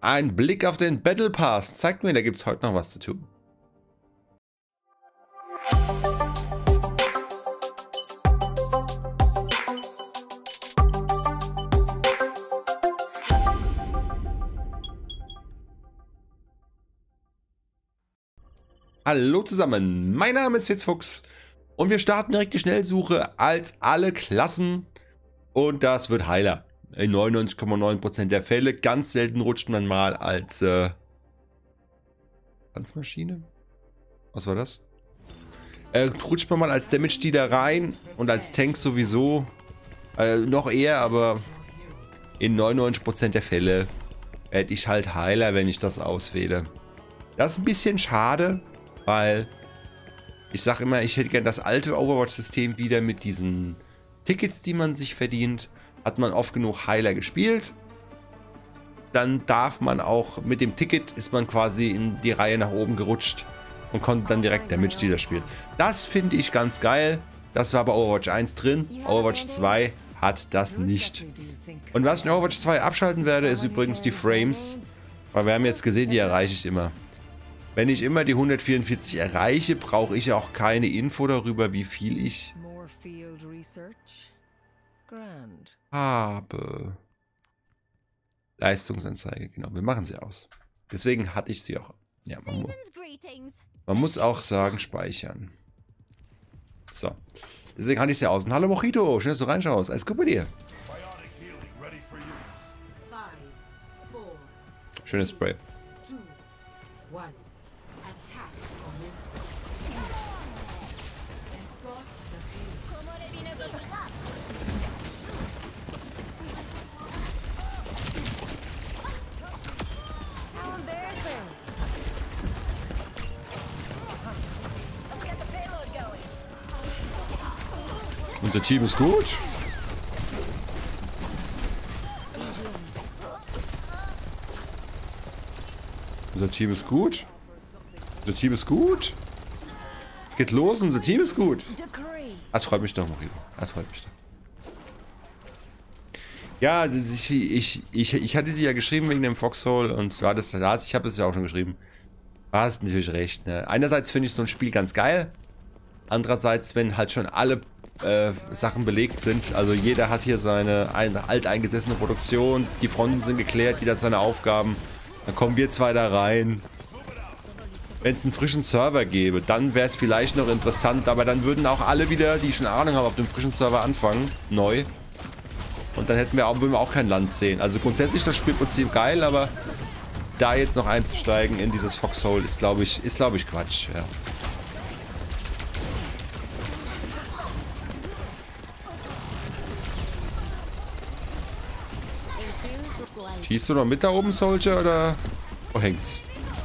Ein Blick auf den Battle Pass zeigt mir, da gibt es heute noch was zu tun. Hallo zusammen, mein Name ist Fitzfuchs und wir starten direkt die Schnellsuche als alle Klassen und das wird Heiler. In 99,9% der Fälle, ganz selten rutscht man mal als Tanzmaschine? Was war das? Rutscht man mal als Damage-Dealer rein und als Tank sowieso. Noch eher, aber in 99% der Fälle werde ich halt Heiler, wenn ich das auswähle. Das ist ein bisschen schade, weil ich sage immer, ich hätte gerne das alte Overwatch-System wieder mit diesen Tickets, die man sich verdient. Hat man oft genug Heiler gespielt, dann darf man auch mit dem Ticket, ist man quasi in die Reihe nach oben gerutscht und konnte dann direkt Damage Dealer spielen. Das finde ich ganz geil. Das war bei Overwatch 1 drin. Overwatch 2 hat das nicht. Und was ich in Overwatch 2 abschalten werde, ist übrigens die Frames. Weil wir haben jetzt gesehen, die erreiche ich immer. Wenn ich immer die 144 erreiche, brauche ich auch keine Info darüber, wie viel ich habe. Leistungsanzeige, genau. Wir machen sie aus. Deswegen hatte ich sie auch. Ja, man muss auch sagen, speichern. So. Deswegen hatte ich sie aus. Und hallo Mojito, schön, dass du reinschaust. Alles gut bei dir. Schönes Spray. Unser Team ist gut. Unser Team ist gut. Unser Team ist gut. Es geht los, unser Team ist gut. Das freut mich doch, Mojito. Das freut mich doch. Ja, ich hatte dir ja geschrieben wegen dem Foxhole und du hattest das, ich habe es ja auch schon geschrieben. Du hast natürlich recht, ne? Einerseits finde ich so ein Spiel ganz geil. Andererseits, wenn halt schon alle Sachen belegt sind, also jeder hat hier seine alteingesessene Produktion, die Fronten sind geklärt, jeder hat seine Aufgaben, dann kommen wir zwei da rein. Wenn es einen frischen Server gäbe, dann wäre es vielleicht noch interessant, aber dann würden auch alle wieder, die schon Ahnung haben, auf dem frischen Server anfangen, neu. Und dann würden wir auch kein Land sehen. Also grundsätzlich das Spielprinzip geil, aber da jetzt noch einzusteigen in dieses Foxhole ist, glaube ich, Quatsch, ja. Schießt du noch mit da oben, Soldier, oder wo hängt's?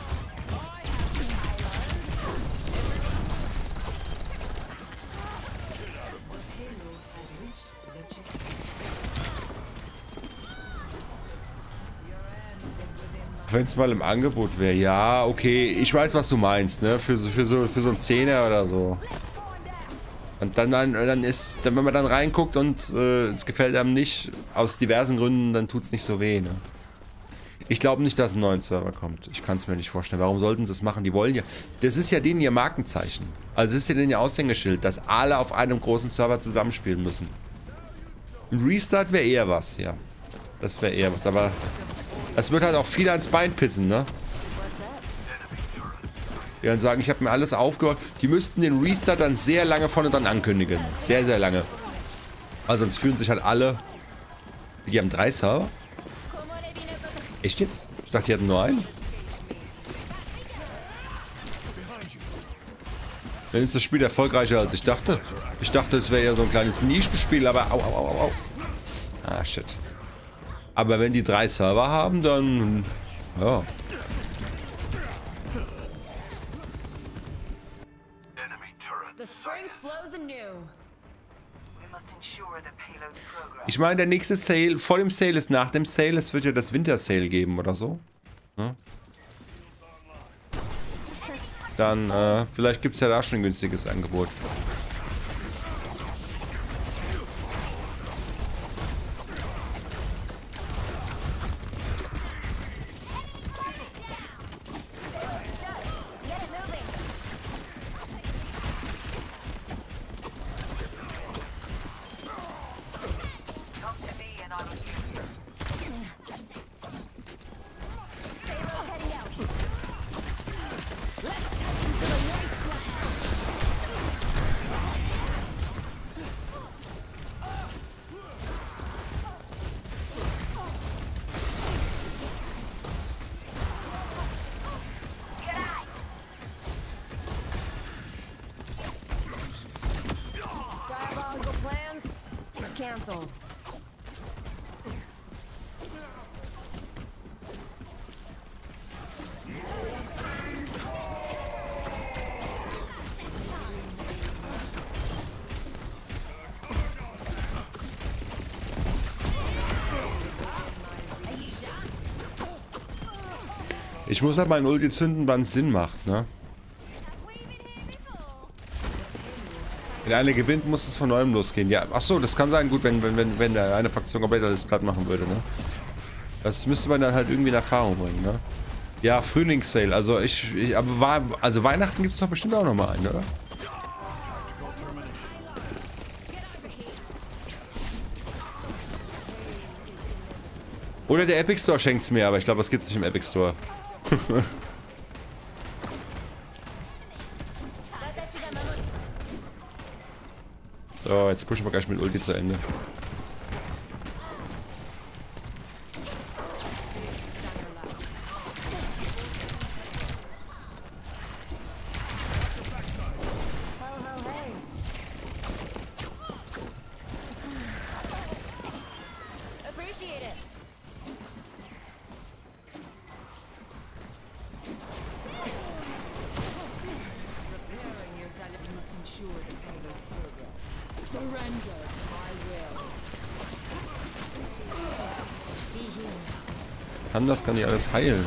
Wenn es mal im Angebot wäre, ja, okay, ich weiß, was du meinst, ne, für so einen Zehner oder so. Und dann wenn man dann reinguckt und es gefällt einem nicht, aus diversen Gründen, dann tut es nicht so weh, ne? Ich glaube nicht, dass ein neuer Server kommt. Ich kann es mir nicht vorstellen. Warum sollten sie das machen? Die wollen ja... Das ist ja denen ihr Markenzeichen. Also es ist ja denen ihr Aushängeschild, dass alle auf einem großen Server zusammenspielen müssen. Ein Restart wäre eher was, ja. Das wäre eher was, aber... Das wird halt auch viel ans Bein pissen, ne? Die dann sagen, ich habe mir alles aufgehört. Die müssten den Restart dann sehr lange vorne dran ankündigen. Sehr, sehr lange. Also sonst fühlen sich halt alle... Die haben 3 Server? Echt jetzt? Ich dachte, die hatten nur einen. Dann ist das Spiel erfolgreicher, als ich dachte. Ich dachte, es wäre ja so ein kleines Nischenspiel, aber au, au, au, au. Ah, shit. Aber wenn die 3 Server haben, dann... Ja. Ich meine, der nächste Sale, vor dem Sale ist nach dem Sale, es wird ja das Winter Sale geben oder so. Ja. Dann, vielleicht gibt es ja da schon ein günstiges Angebot. canceled. Ich muss halt meinen Ulti zünden, wann es Sinn macht, ne? Wenn einer gewinnt, muss es von neuem losgehen. Ja, achso, das kann sein, gut, wenn der eine Fraktion komplett alles platt machen würde, ne? Das müsste man dann halt irgendwie in Erfahrung bringen, ne? Ja, Frühlingssale, also also Weihnachten gibt es doch bestimmt auch nochmal einen, oder? Oder der Epic Store schenkt's mir, aber ich glaube, das gibt's nicht im Epic Store. So, jetzt pushen wir gleich mit Ulti zu Ende. Anders kann ich alles heilen.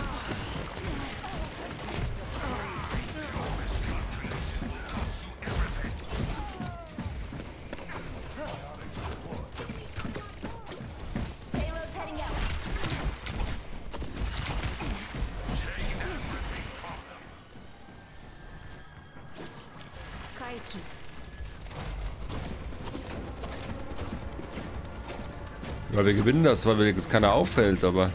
Weil wir gewinnen das, weil es keiner auffällt, aber...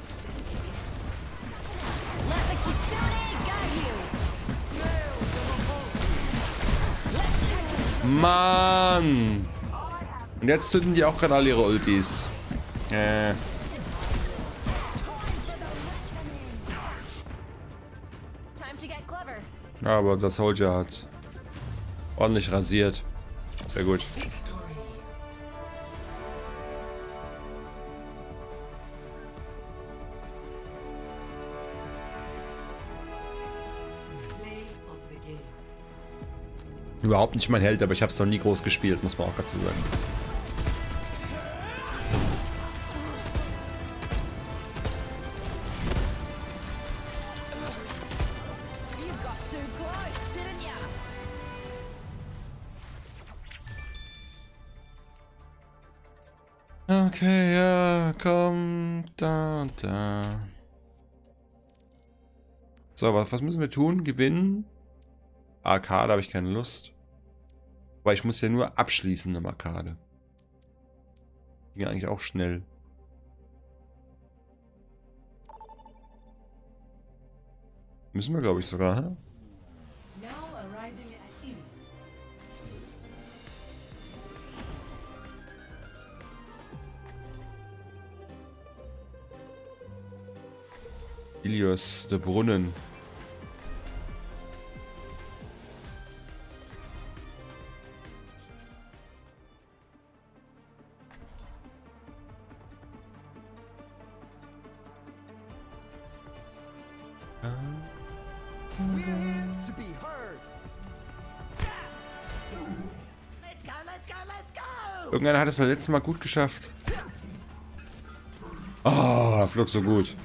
Mann! Und jetzt zünden die auch gerade alle ihre Ultis. Aber unser Soldier hat ordentlich rasiert. Sehr gut. Überhaupt nicht mein Held, aber ich habe es noch nie groß gespielt, muss man auch dazu sagen. Okay, ja, komm, da. So, was müssen wir tun? Gewinnen? Arkade habe ich keine Lust. Weil ich muss ja nur abschließen im Arkade. Ging eigentlich auch schnell. Müssen wir, glaube ich, sogar, hä? Ilios, der Brunnen. Irgendeiner hat es das letzte Mal gut geschafft. Oh, er flog so gut.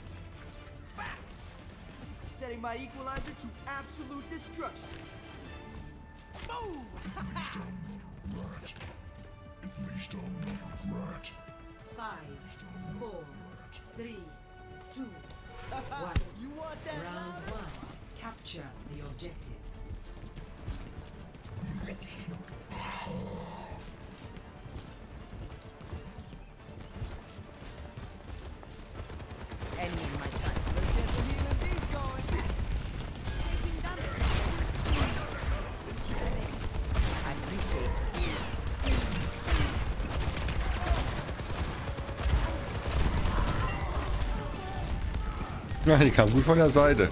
Ja, die kam gut von der Seite.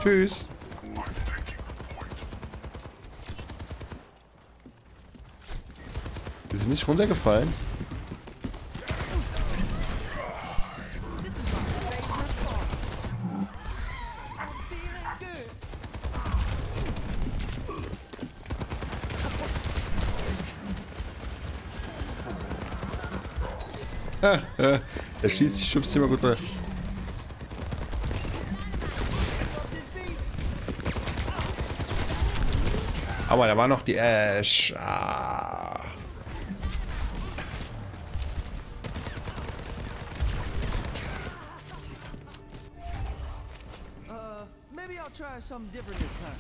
Tschüss. Die sind nicht runtergefallen. Er schießt, schubst immer gut rein. Aber da war noch die Ash. Ah. Maybe I'll try something different this time.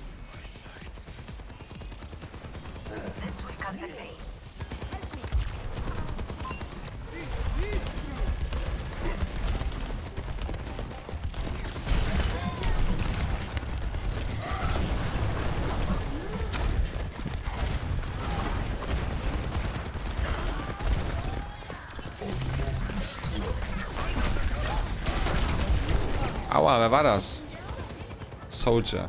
Aua, wer war das? Soldier.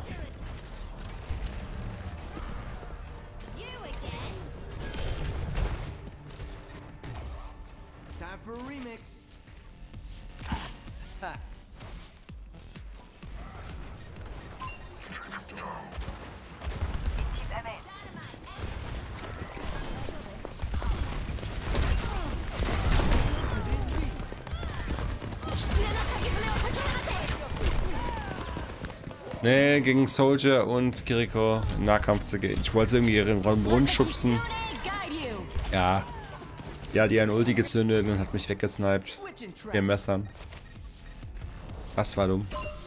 Time for a remix. Nee, gegen Soldier und Kiriko in Nahkampf zu gehen. Ich wollte sie irgendwie in den Brunnen schubsen. Ja. Ja, die hat ein Ulti gezündet und hat mich weggesniped. Mit den Messern. Das war dumm.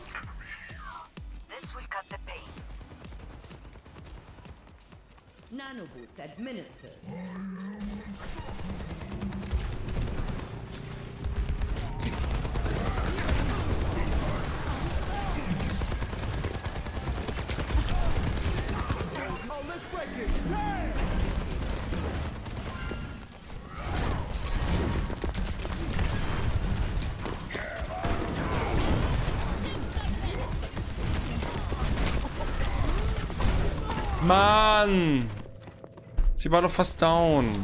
Nano boost administered. Oh, let's break it. Damn! Mann! Sie war doch fast down.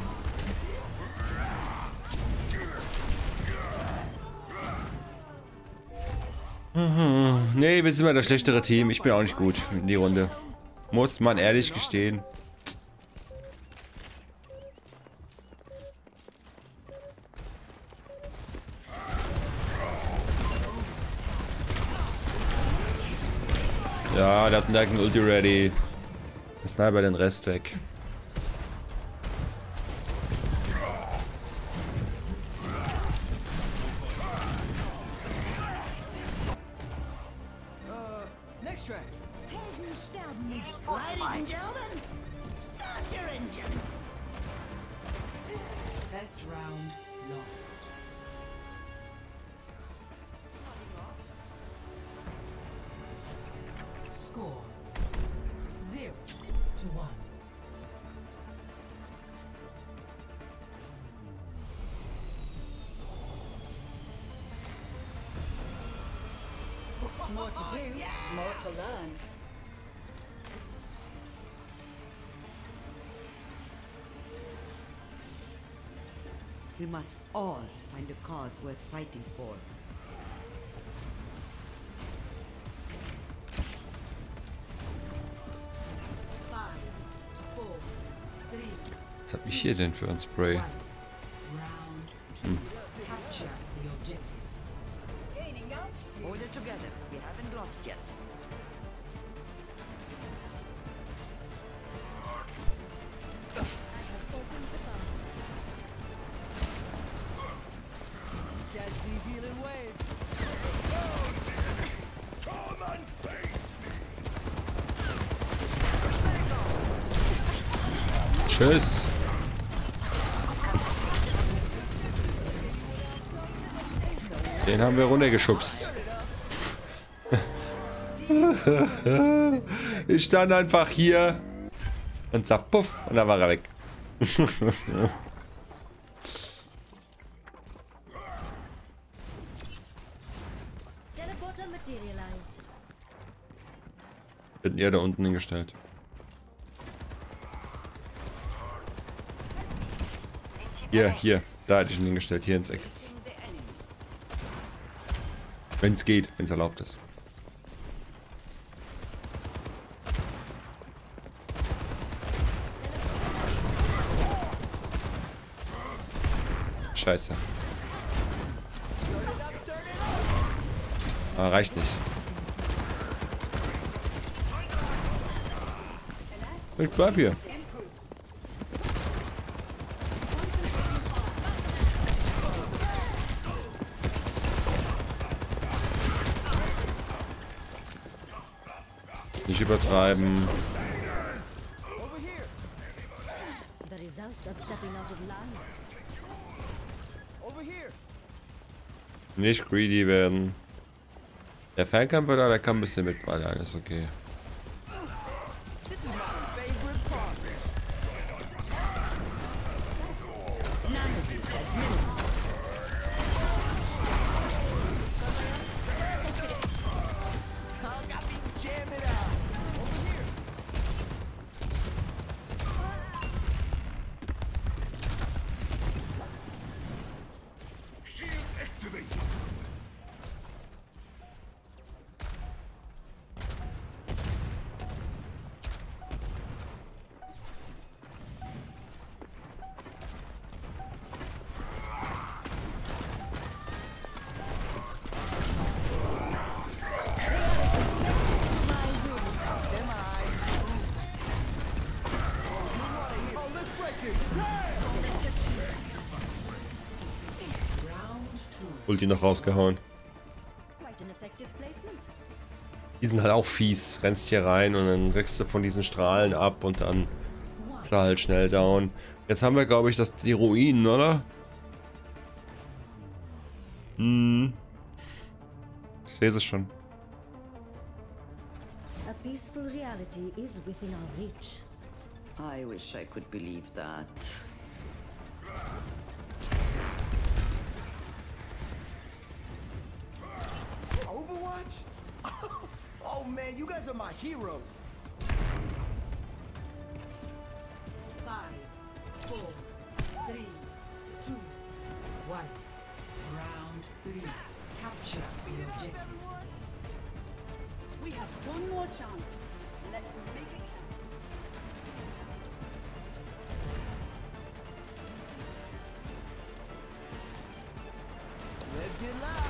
Nee, wir sind mal das schlechtere Team. Ich bin auch nicht gut in die Runde. Muss man ehrlich gestehen. Ja, der hat einen Ulti ready. Der Sniper den Rest weg. Next track. Ladies and gentlemen, start your engines. First round lost. Score 0-1. More to do, more to learn. We must all find a cause worth fighting for. Was hat mich hier denn für ein Spray? Hold it together. We haven't lost yet. Catch these healing waves. Come and face me. Tschüss. Den haben wir runtergeschubst. Ich stand einfach hier und zack, puff, und dann war er weg. Teleporter materialized. Hätten eher da unten hingestellt. Hier. Da hätte ich ihn hingestellt. Hier ins Eck. Wenn es geht, wenn es erlaubt ist. Scheiße. Ah, reicht nicht. Ich bleib hier. Nicht übertreiben. Over here. The result of stepping out of line. Over here. Nicht greedy werden. Der Fernkämpfer da, der kann ein bisschen mitballern, ist okay. This is my favorite part. Oh, got me jamming out. Over here. Shield activated. Them eyes. Oh, let's break it. Damn! Ulti noch rausgehauen. Quite an effective placement. Die sind halt auch fies. Rennst hier rein und dann kriegst du von diesen Strahlen ab und dann ist er halt schnell down. Jetzt haben wir, glaube ich, die Ruinen, oder? Hm. Ich sehe es schon. A peaceful reality is within our reach. I wish I could believe that. Overwatch? Oh man, you guys are my heroes. 5, 4, 3, 2, 1. Round 3. Capture the objective. We have one more chance. Let's make it count. Let's get loud.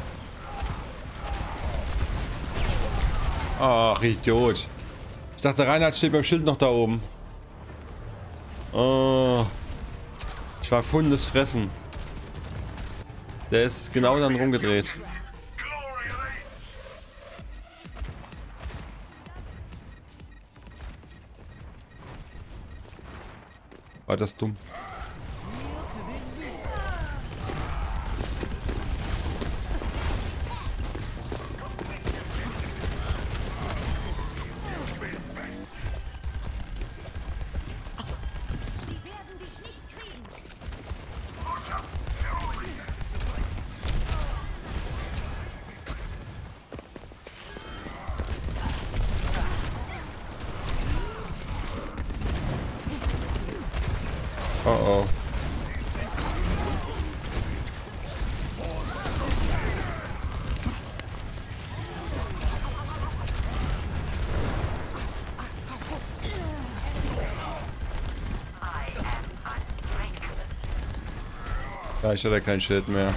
Ach, Idiot. Ich dachte, Reinhard steht beim Schild noch da oben. Oh. Ich war gefundenes Fressen. Der ist genau dann rumgedreht. Glory reigns. War das dumm? Yield to this beat. Oh oh. Ja, ich hatte kein Schild mehr.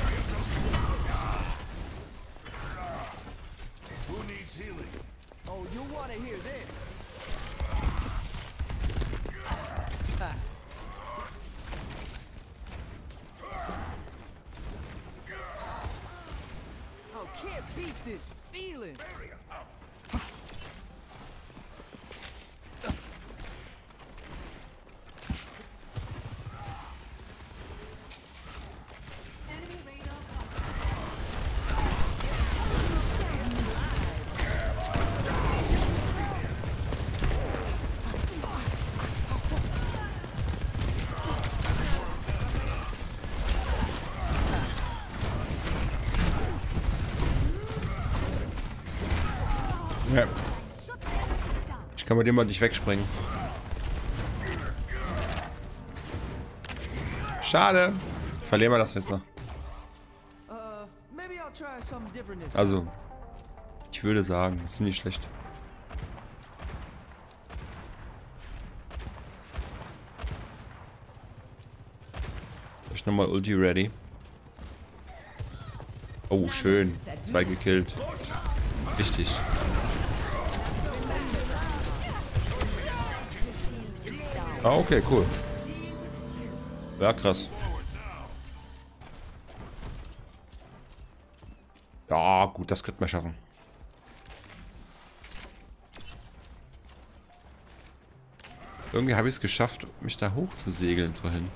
Who needs healing? Oh, you want to hear this? Oh, can't beat this feeling. kann mit dem mal nicht wegspringen. Schade. Verlieren wir das jetzt noch. Maybe I'll try something different this Also, ich würde sagen, ist nicht schlecht. Hab ich nochmal Ulti ready. Oh, schön. 2 gekillt. Wichtig. Ah, okay, cool. Ja, krass. Ja, gut, das könnten wir schaffen. Irgendwie habe ich es geschafft, mich da hoch zu segeln vorhin.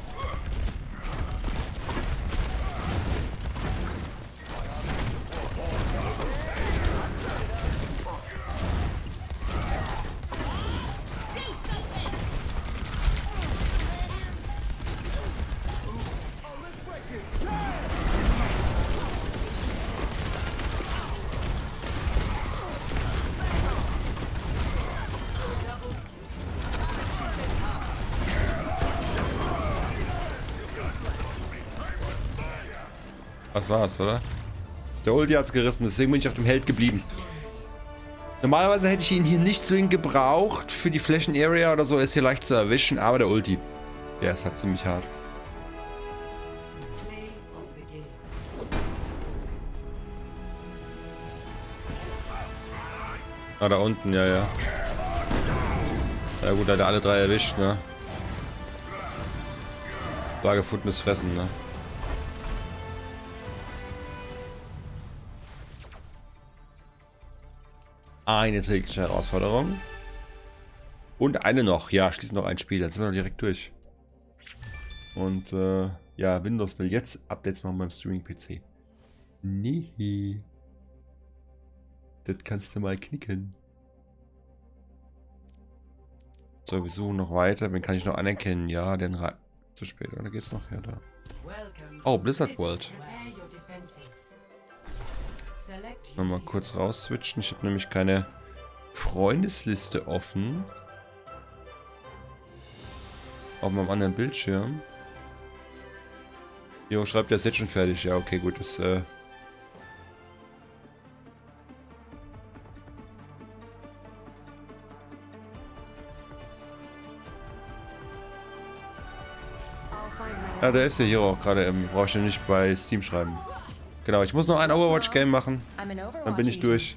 Das war's, oder? Der Ulti hat's gerissen, deswegen bin ich auf dem Held geblieben. Normalerweise hätte ich ihn hier nicht zwingend gebraucht. Für die Flächen-Area oder so ist hier leicht zu erwischen, aber der Ulti, der ist halt ziemlich hart. Play of the game. Ah, da unten, ja, ja. Ja gut, hat er alle 3 erwischt, ne? War gefundenes Fressen, ne? Eine tägliche Herausforderung. Und eine noch. Ja, schließen noch ein Spiel. Dann sind wir noch direkt durch. Und, ja, Windows will jetzt Updates machen beim Streaming-PC. Nee. Das kannst du mal knicken. So, wir suchen noch weiter. Wen kann ich noch anerkennen? Ja, den zu spät. Oder geht's noch? Ja, da. Oh, Blizzard World. Nochmal kurz raus switchen. Ich habe nämlich keine Freundesliste offen. Auf meinem anderen Bildschirm. Jo, schreibt, der ist jetzt schon fertig. Ja, okay, gut. Das, ja, der ist ja hier auch gerade. Brauche ich ja nicht bei Steam schreiben. Genau, ich muss noch ein Overwatch-Game machen. Dann bin ich durch.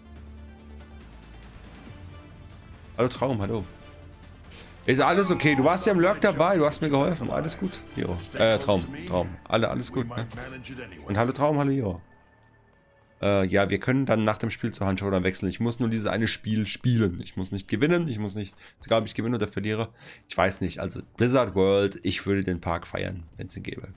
Hallo Traum, hallo. Ist alles okay? Du warst ja im Lurk dabei, du hast mir geholfen. Alles gut, Hero. Traum. Alles gut, ne? Und hallo Traum, hallo Hero. Ja, wir können dann nach dem Spiel zur Handshowdown wechseln. Ich muss nur dieses eine Spiel spielen. Ich muss nicht gewinnen, ich muss nicht, egal ob ich gewinne oder verliere. Ich weiß nicht, also Blizzard World, ich würde den Park feiern, wenn es ihn gäbe.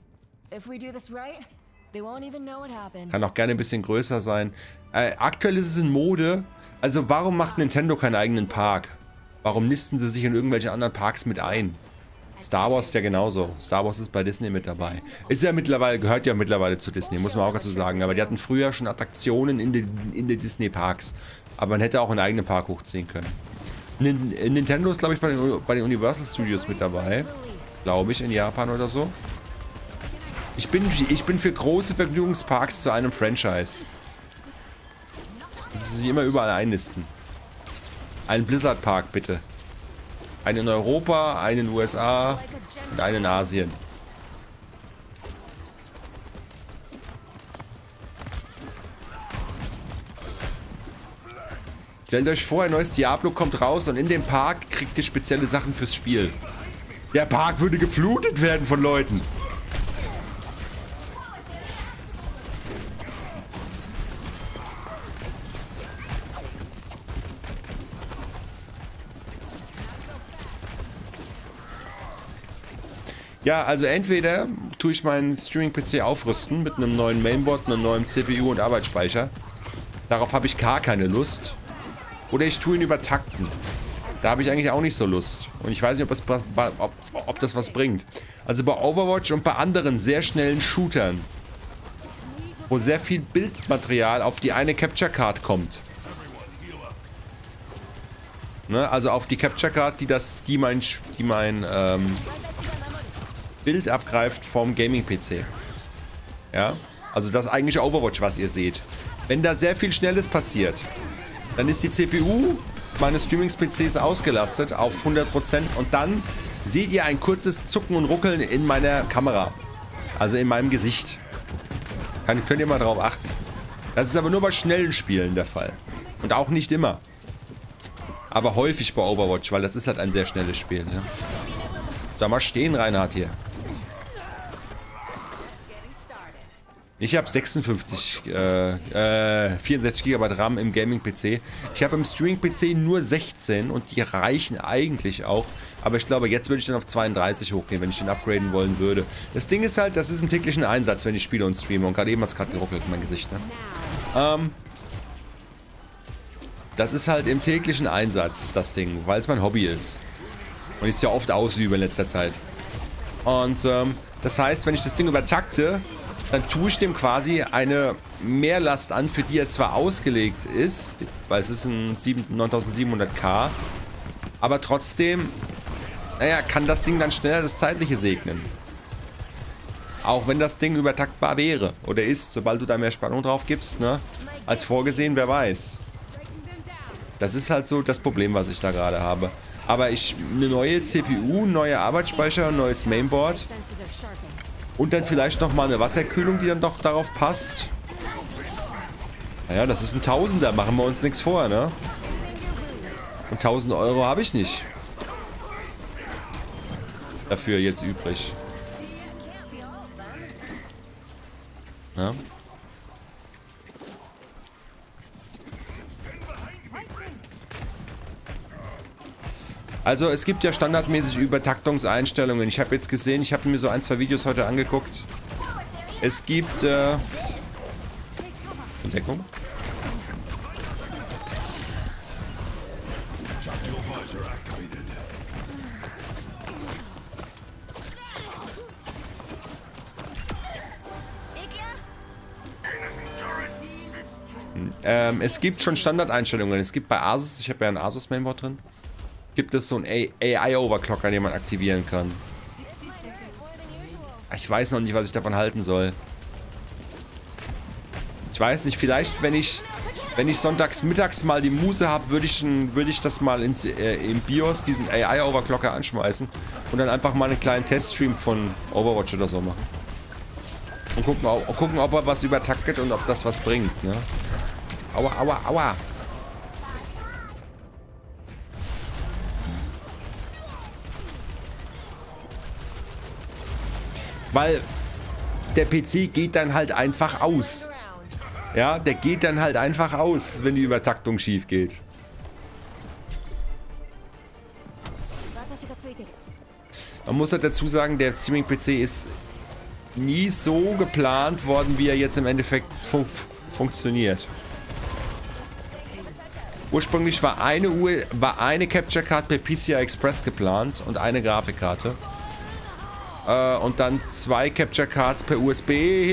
Kann auch gerne ein bisschen größer sein. Aktuell ist es in Mode. Also warum macht Nintendo keinen eigenen Park? Warum nisten sie sich in irgendwelche anderen Parks mit ein? Star Wars ja genauso. Star Wars ist bei Disney mit dabei. Ist ja mittlerweile, gehört ja mittlerweile zu Disney, muss man auch dazu sagen. Aber die hatten früher schon Attraktionen in den Disney Parks. Aber man hätte auch einen eigenen Park hochziehen können. Nintendo ist, glaube ich, bei den Universal Studios mit dabei. Glaube ich, in Japan oder so. Ich bin für große Vergnügungsparks zu einem Franchise. Das ist sich immer überall einnisten. Ein Blizzard Park, bitte. Einen in Europa, einen in den USA und einen in Asien. Stellt euch vor, ein neues Diablo kommt raus und in dem Park kriegt ihr spezielle Sachen fürs Spiel. Der Park würde geflutet werden von Leuten. Ja, also entweder tue ich meinen Streaming-PC aufrüsten mit einem neuen Mainboard, einem neuen CPU und Arbeitsspeicher. Darauf habe ich gar keine Lust. Oder ich tue ihn übertakten. Da habe ich eigentlich auch nicht so Lust. Und ich weiß nicht, ob das was bringt. Also bei Overwatch und bei anderen sehr schnellen Shootern, wo sehr viel Bildmaterial auf die eine Capture Card kommt. Ne? Also auf die Capture Card, die mein Bild abgreift vom Gaming-PC. Ja? Also das eigentliche Overwatch, was ihr seht. Wenn da sehr viel Schnelles passiert, dann ist die CPU meines Streaming-PCs ausgelastet auf 100% und dann seht ihr ein kurzes Zucken und Ruckeln in meiner Kamera. Also in meinem Gesicht. Könnt ihr mal drauf achten. Das ist aber nur bei schnellen Spielen der Fall. Und auch nicht immer. Aber häufig bei Overwatch, weil das ist halt ein sehr schnelles Spiel. Ne? Da mal stehen, Reinhard, hier. Ich habe 64 GB RAM im Gaming-PC. Ich habe im Streaming-PC nur 16 und die reichen eigentlich auch. Aber ich glaube, jetzt würde ich dann auf 32 hochgehen, wenn ich den upgraden wollen würde. Das Ding ist halt, das ist im täglichen Einsatz, wenn ich spiele und streame. Und gerade eben hat es gerade geruckelt in mein Gesicht. Ne? Das ist halt im täglichen Einsatz, das Ding, weil es mein Hobby ist. Und ich es ja oft ausübe in letzter Zeit. Und das heißt, wenn ich das Ding übertakte, dann tue ich dem quasi eine Mehrlast an, für die er zwar ausgelegt ist, weil es ist ein 9700K, aber trotzdem, naja, kann das Ding dann schneller das Zeitliche segnen. Auch wenn das Ding übertaktbar wäre oder ist, sobald du da mehr Spannung drauf gibst, ne, als vorgesehen, wer weiß. Das ist halt so das Problem, was ich da gerade habe. Aber eine neue CPU, neue Arbeitsspeicher, ein neues Mainboard und dann vielleicht nochmal eine Wasserkühlung, die dann doch darauf passt. Naja, das ist ein Tausender, machen wir uns nichts vor, ne? Und 1000 Euro habe ich nicht. Dafür jetzt übrig. Ja? Also es gibt ja standardmäßig Übertaktungseinstellungen. Ich habe jetzt gesehen, ich habe mir so ein, zwei Videos heute angeguckt. Es gibt Entdeckung. Es gibt schon Standardeinstellungen. Es gibt bei Asus, ich habe ja ein Asus Mainboard drin, gibt es so einen AI-Overclocker, den man aktivieren kann. Ich weiß noch nicht, was ich davon halten soll. Ich weiß nicht, vielleicht wenn ich sonntags mittags mal die Muße habe, würde ich das mal im BIOS diesen AI-Overclocker anschmeißen und dann einfach mal einen kleinen Teststream von Overwatch oder so machen. Und gucken, ob er was übertaktet und ob das was bringt, ne? Aua, aua, aua. Weil der PC geht dann halt einfach aus. Ja, der geht dann halt einfach aus, wenn die Übertaktung schief geht. Man muss halt dazu sagen, der Streaming-PC ist nie so geplant worden, wie er jetzt im Endeffekt funktioniert. Ursprünglich war eine Capture Card per PCI Express geplant und eine Grafikkarte. Und dann 2 Capture Cards per USB.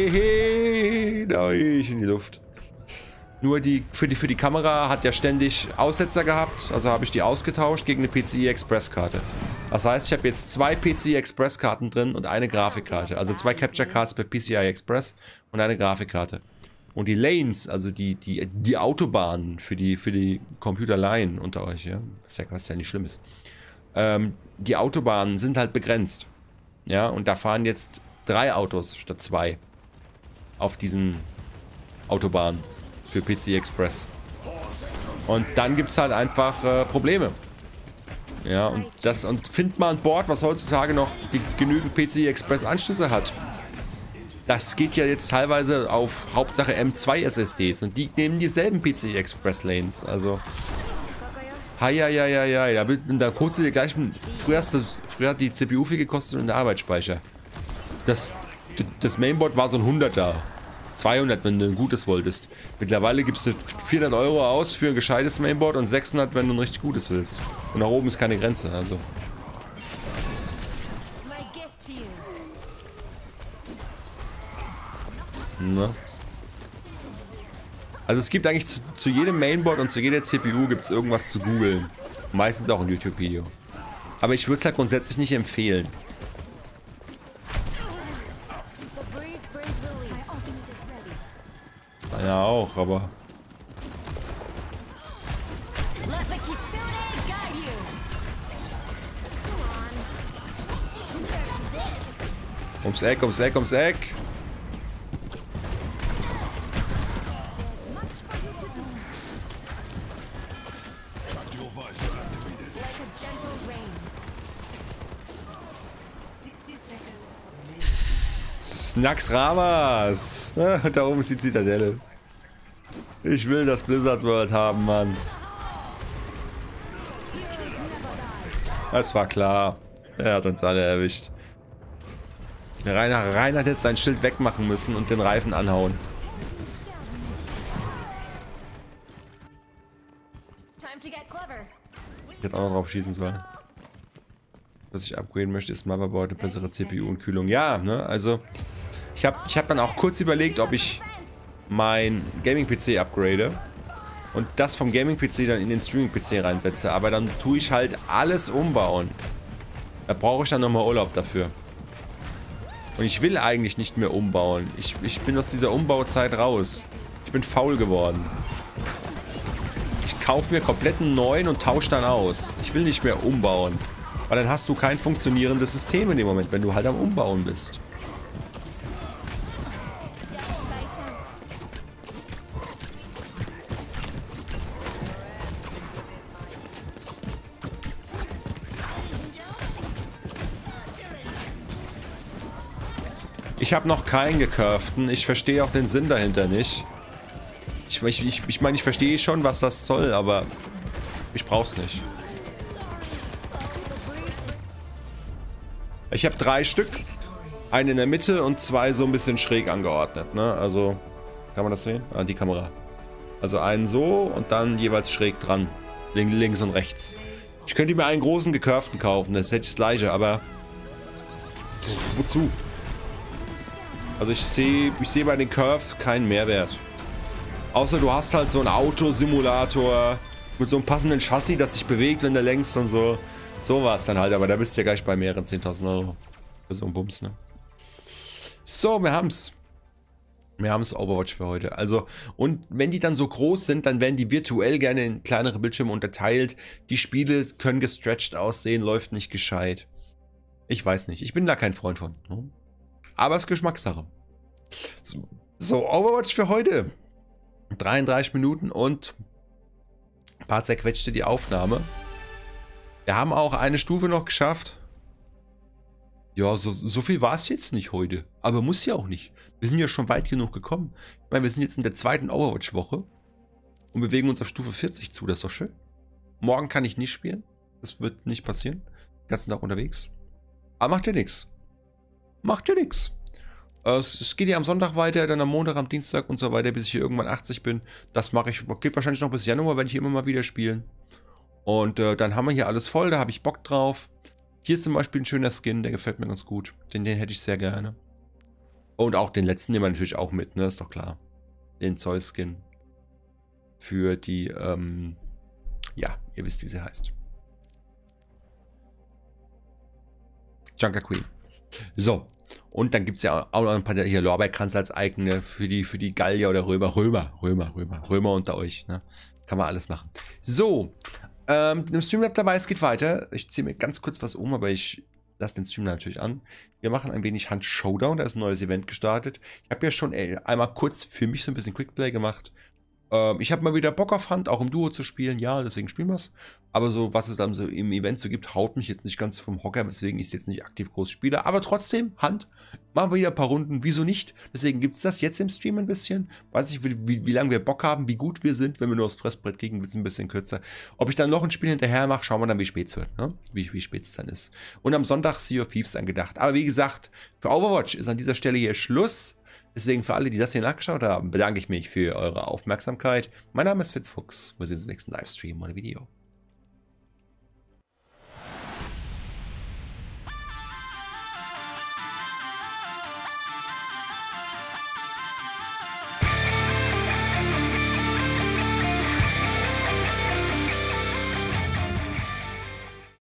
Da ich in die Luft. Nur für die Kamera hat der ständig Aussetzer gehabt. Also habe ich die ausgetauscht gegen eine PCI Express Karte. Das heißt, ich habe jetzt 2 PCI Express Karten drin und eine Grafikkarte. Also 2 Capture Cards per PCI Express und eine Grafikkarte. Und die Lanes, also die Autobahnen für die Computerlaien unter euch, ja, was ja nicht schlimm ist. Die Autobahnen sind halt begrenzt. Ja, und da fahren jetzt 3 Autos statt 2 auf diesen Autobahnen für PCI Express. Und dann gibt es halt einfach Probleme. Ja, und findet mal ein Board, was heutzutage noch genügend PCI Express Anschlüsse hat. Das geht ja jetzt teilweise auf Hauptsache M2 SSDs und die nehmen dieselben PCI Express Lanes. Also da kurz dir gleich. Früher hat die CPU viel gekostet und der Arbeitsspeicher. Das Mainboard war so ein 100er. 200, wenn du ein gutes wolltest. Mittlerweile gibst du 400 Euro aus für ein gescheites Mainboard und 600, wenn du ein richtig gutes willst. Und nach oben ist keine Grenze, also. Ne? Also es gibt eigentlich zu jedem Mainboard und zu jeder CPU gibt es irgendwas zu googeln. Meistens auch ein YouTube-Video. Aber ich würde es halt grundsätzlich nicht empfehlen. The breeze brings relief. My ultimate is ready. Ja, auch, aber... Let the Kitsune guide you. Come on. Ums Eck, ums Eck, ums Eck. Much for you to do. Tactical visor activated. Like a gentle rain. 60 seconds remaining. Snax Ramas. Da oben ist die Zitadelle. Ich will das Blizzard World haben, Mann. Das war klar. Er hat uns alle erwischt. Rainer hat jetzt sein Schild wegmachen müssen und den Reifen anhauen. Time to get clever. Ich hätte auch noch drauf schießen sollen. Was ich upgraden möchte, ist Motherboard, eine bessere CPU und Kühlung. Ja, ne, also ich hab dann auch kurz überlegt, ob ich mein Gaming-PC upgrade und das vom Gaming-PC dann in den Streaming-PC reinsetze. Aber dann tue ich halt alles umbauen. Da brauche ich dann nochmal Urlaub dafür. Und ich will eigentlich nicht mehr umbauen. Ich bin aus dieser Umbauzeit raus. Ich bin faul geworden. Ich kaufe mir komplett einen neuen und tausche dann aus. Ich will nicht mehr umbauen. Weil dann hast du kein funktionierendes System in dem Moment, wenn du halt am Umbauen bist. Ich habe noch keinen gecurvten. Ich verstehe auch den Sinn dahinter nicht. Ich meine, ich verstehe schon, was das soll, aber ich brauch's nicht. Ich habe 3 Stück. Einen in der Mitte und 2 so ein bisschen schräg angeordnet, ne? Also, kann man das sehen? Ah, die Kamera. Also einen so und dann jeweils schräg dran. Links und rechts. Ich könnte mir einen großen gecurvten kaufen, das hätte ich das gleiche, aber... wozu? Also ich sehe bei den Curve keinen Mehrwert. Außer du hast halt so einen Autosimulator mit so einem passenden Chassis, das sich bewegt, wenn du lenkst und so. So war es dann halt, aber da bist du ja gleich bei mehreren 10.000 Euro. Für so einen Bums, ne? So, wir haben's. Wir haben's Overwatch für heute. Also, und wenn die dann so groß sind, dann werden die virtuell gerne in kleinere Bildschirme unterteilt. Die Spiele können gestretched aussehen, läuft nicht gescheit. Ich weiß nicht, ich bin da kein Freund von. Ne? Aber es ist Geschmackssache. So, Overwatch für heute. 33 Minuten und ein paar zerquetschte die Aufnahme. Wir haben auch eine Stufe noch geschafft. Ja, so viel war es jetzt nicht heute. Aber muss ja auch nicht. Wir sind ja schon weit genug gekommen. Ich meine, wir sind jetzt in der 2. Overwatch-Woche und bewegen uns auf Stufe 40 zu. Das ist doch schön. Morgen kann ich nicht spielen. Das wird nicht passieren. Den ganzen Tag unterwegs. Aber macht ja nichts. Macht ja nichts. Es geht ja am Sonntag weiter, dann am Montag, am Dienstag und so weiter, bis ich hier irgendwann 80 bin. Das mache ich, geht wahrscheinlich noch bis Januar, werde ich immer mal wieder spielen. Und dann haben wir hier alles voll, da habe ich Bock drauf. Hier ist zum Beispiel ein schöner Skin, der gefällt mir ganz gut. Den hätte ich sehr gerne. Und auch den letzten nehmen wir natürlich auch mit, ne, ist doch klar. Den Zeus-Skin. Für die, ja, ihr wisst, wie sie heißt. Junker Queen. So. Und dann gibt es ja auch noch ein paar hier Lorbeerkranz als eigene für die Gallier oder Römer unter euch. Ne? Kann man alles machen. So, im Streamlab dabei, es geht weiter. Ich ziehe mir ganz kurz was um, aber ich lasse den Stream natürlich an. Wir machen ein wenig Hand Showdown, da ist ein neues Event gestartet. Ich habe ja schon einmal kurz für mich so ein bisschen Quickplay gemacht. Ich habe mal wieder Bock auf Hand, auch im Duo zu spielen, ja, deswegen spielen wir es. Aber so, was es dann so im Event so gibt, haut mich jetzt nicht ganz vom Hocker, weswegen ich es jetzt nicht aktiv groß spiele. Aber trotzdem, Hand, machen wir wieder ein paar Runden, wieso nicht? Deswegen gibt es das jetzt im Stream ein bisschen. Weiß nicht, wie lange wir Bock haben, wie gut wir sind. Wenn wir nur aufs Fressbrett kriegen, wird es ein bisschen kürzer. Ob ich dann noch ein Spiel hinterher mache, schauen wir dann, wie spät es wird, ne? Wie spät es dann ist. Und am Sonntag Sea of Thieves angedacht. Aber wie gesagt, für Overwatch ist an dieser Stelle hier Schluss. Deswegen für alle, die das hier nachgeschaut haben, bedanke ich mich für eure Aufmerksamkeit. Mein Name ist Fitzfuchs. Wir sehen uns im nächsten Livestream oder Video.